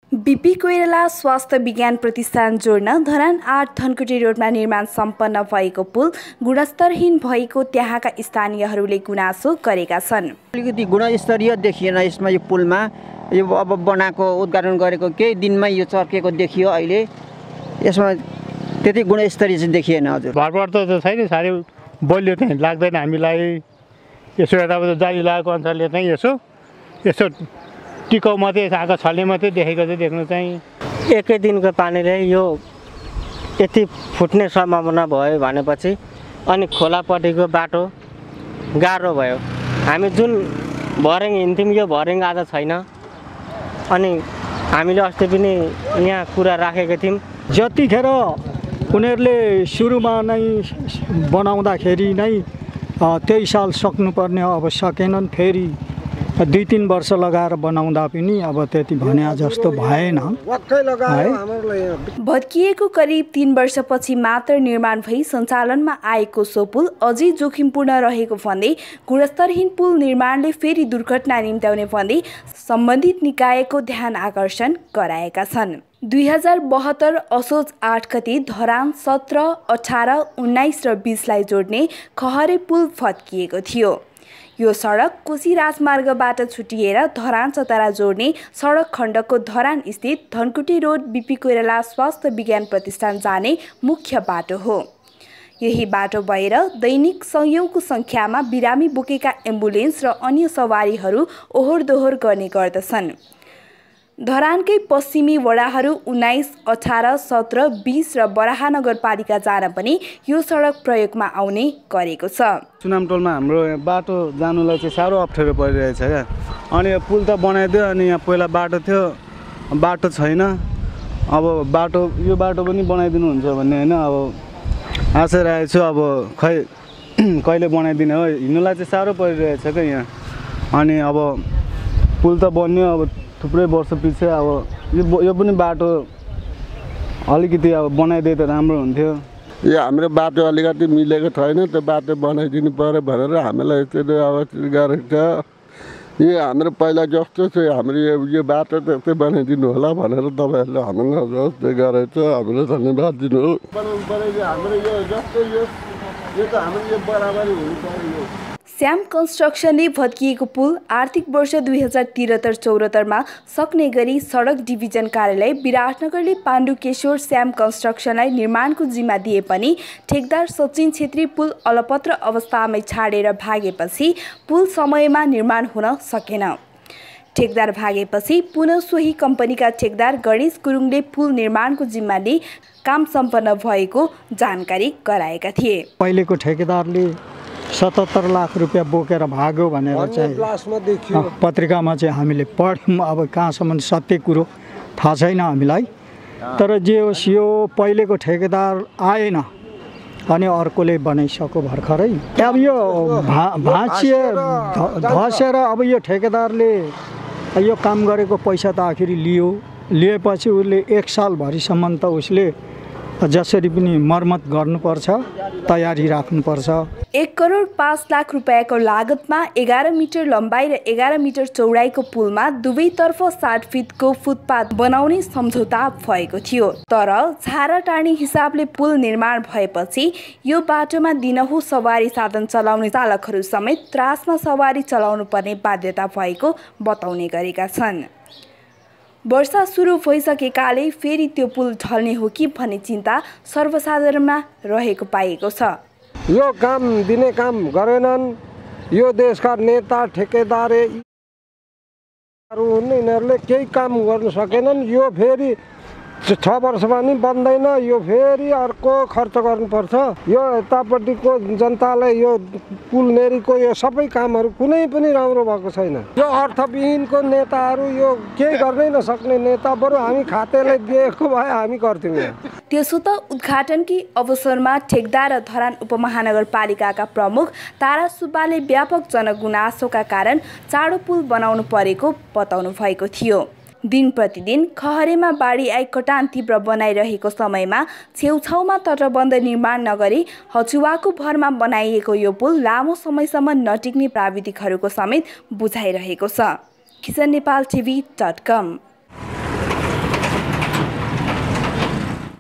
BP Koirala स्वास्थ्य विज्ञान प्रतिष्ठान जोड्न धरान 8 धनकुटी रोडमा निर्माण सम्पन्न भएको पुल गुणस्तरहीन भएको त्यहाँका स्थानीयहरूले गुनासो गरेका छन्। अलिकति गुणस्तरीय देखिएन यसमा यो पुलमा। यो अब बनाएको उद्घाटन गरेको केही दिनमै यो चर्केको देखियो। अहिले यसमा त्यति गुणस्तरीय चाहिँ देखिएन। हजुर भरपर्दो त छैन, साह्रै बलियो चाहिँ लाग्दैन हामीलाई। यसो यताबाट जाली लागेको अनुसारले चाहिँ यसो टिकाउ मात्रै आएको छल्ने मात्रै देखेको चाहिँ देख्नु चाहिँ एकै दिनको पानीले यो यति फुट्ने सम्भावना भयो भनेपछि अनि खोलापट्टिको बाटो गाह्रो भयो। हामी जुन भर्याङ हिँड्थ्यौँ यो भर्याङ आज छैन। अनि हामीले अस्ति पनि यहाँ कुरा राखेका थियौँ, जतिखेर उनीहरूले सुरुमा नै बनाउँदाखेरि नै त्यही साल सक्नुपर्ने अब सकेनन्। फेरि 2-3 वर्ष लगाएर बनाउँदा पनि अब त्यति भने जस्तो भएन। भत्किएको करिब 3 वर्षपछि मात्र निर्माण भई सञ्चालनमा आएको सो पुल अझै जोखिमपूर्ण रहेको भन्दै गुणस्तरहीन पुल निर्माणले फेरि दुर्घटना निम्त्याउने भन्दै सम्बन्धित निकायको ध्यान आकर्षण गराएका छन्। 2072 असोज 8 गते धरान 17, 18, 19 र 20 लाई जोड्ने खहरे पुल भत्किएको थियो। यो सडक कोशी राजमार्गबाट छुटिएर धरान चतरा जोड्ने सडक खण्डको धरान स्थित धनकुटी रोड बीपी कोइराला स्वास्थ्य विज्ञान प्रतिष्ठान जाने मुख्य बाटो हो। यही बाटो भएर दैनिक सयौंको सङ्ख्यामा बिरामी बोकेका एम्बुलेन्स र अन्य सवारीहरू ओहोर दोहोर गर्ने गर्दछन्। धरानकै पश्चिमी वडाहरू 19, 18, 17, 20 र बराहा नगरपालिका जान पनि यो सडक प्रयोगमा आउने गरेको छ। सुनामटोलमा हाम्रो बाटो जानुलाई चाहिँ साह्रो अप्ठ्यारो परिरहेछ क्या। अनि यो पुल त बनाइदियो, अनि यहाँ पहिला बाटो थियो, बाटो छैन। अब यो बाटो पनि बनाइदिनुहुन्छ भन्ने होइन। अब आशा राखेको छु, अब खै कहिले बनाइदिने हो। हिँड्नुलाई चाहिँ साह्रो परिरहेछ क्या यहाँ। अनि अब पुल त बन्यो, अब थुप्रै वर्ष पछि अब यो पनि बाटो अलिकति अब बनाइदिए त राम्रो हुन्थ्यो। यो हाम्रो बाटो अलिकति मिलेको छैन, त्यो बाटो बनाइदिनु पर्यो भनेर हामीलाई त्यसले अब गरेको छ। यो हाम्रो पहिला जस्तो चाहिँ हाम्रो यो बाटो त्यस्तै बनाइदिनु होला भनेर तपाईँहरूले हामीलाई जस्तै गरेको छ। हामीलाई धन्यवाद दिनु। बनाउनु पर्यो हाम्रो यो जस्तो यो त हाम्रो यो बराबरी हुनु पर्यो। श्याम कन्स्ट्रक्सनले भत्किएको पुल आर्थिक वर्ष 2073-74 मा सक्ने गरी सडक डिभिजन कार्यालय विराटनगरले पाण्डुकेश्वर श्याम कन्स्ट्रक्सनलाई निर्माणको जिम्मा दिए पनि ठेकदार सचिन छेत्री पुल अलपत्र अवस्थामै छाडेर भागेपछि पुल समयमा निर्माण हुन सकेन। ठेकदार भागेपछि पुनः सोही कम्पनीका ठेकदार गणेश गुरुङले पुल निर्माणको जिम्मा लिई काम सम्पन्न भएको जानकारी गराएका थिए। पहिलेको ठेकेदारले 77 लाख रुपियाँ बोकेर भाग्यो भनेर चाहिँ पत्रिकामा चाहिँ हामीले पढ्यौँ। अब कहाँसम्म सत्य कुरो थाहा छैन हामीलाई। तर जे होस् यो पहिलेको ठेकेदार आएन अनि अर्कोले बनाइसक्यो भर्खरै। अब यो धसेर अब यो ठेकेदारले यो काम गरेको पैसा त आखिरी लिएपछि उसले 1 सालभरिसम्म त उसले जसरी पनि मर्मत गर्नुपर्छ, तयारी राख्नुपर्छ। 1 करोड 5 लाख रुपियाँको लागतमा 11 मिटर लम्बाइ र 11 मिटर चौडाइको पुलमा दुवैतर्फ 60 फिटको फुटपाथ बनाउने सम्झौता भएको थियो। तर झारा टार्ने हिसाबले पुल निर्माण भएपछि यो बाटोमा दिनहुँ सवारी साधन चलाउने चालकहरू समेत त्रासमा सवारी चलाउनु पर्ने बाध्यता भएको बताउने गरेका छन्। वर्षा सुरु भइसकेकाले फेरि त्यो पुल ढल्ने हो कि भन्ने चिन्ता सर्वसाधारणमा रहेको पाइएको छ। यो काम दिने काम गरेनन् यो देशका नेता ठेकेदार यिनीहरूले केही काम गर्न सकेनन्। यो फेरि 6 वर्षमा नि बन्दैन, यो फेरि अर्को खर्च गर्नुपर्छ। यो यतापट्टिको जनतालाई यो पुल नेरीको यो सबै कामहरू कुनै पनि राम्रो भएको छैन। यो अर्थविहीनको नेताहरू यो केही गर्नै नसक्ने नेता, बरु हामी खातेलाई दिएको भए हामी गर्थ्यौँ। त्यसो त उद्घाटनकै अवसरमा ठेकदार र धरान उपमहानगरपालिकाका प्रमुख तारा सुब्बाले व्यापक जनगुनासोका कारण चाँडो पुल बनाउनु परेको बताउनु भएको थियो। दिन प्रतिदिन खहरेमा बाढी आई कटान तीव्र बनाइरहेको समयमा छेउछाउमा तटबन्ध निर्माण नगरी हचुवाको भरमा बनाइएको यो पुल लामो समयसम्म नटिक्ने प्राविधिकहरूको समेत बुझाइरहेको छ। Kitchen Nepal TV.com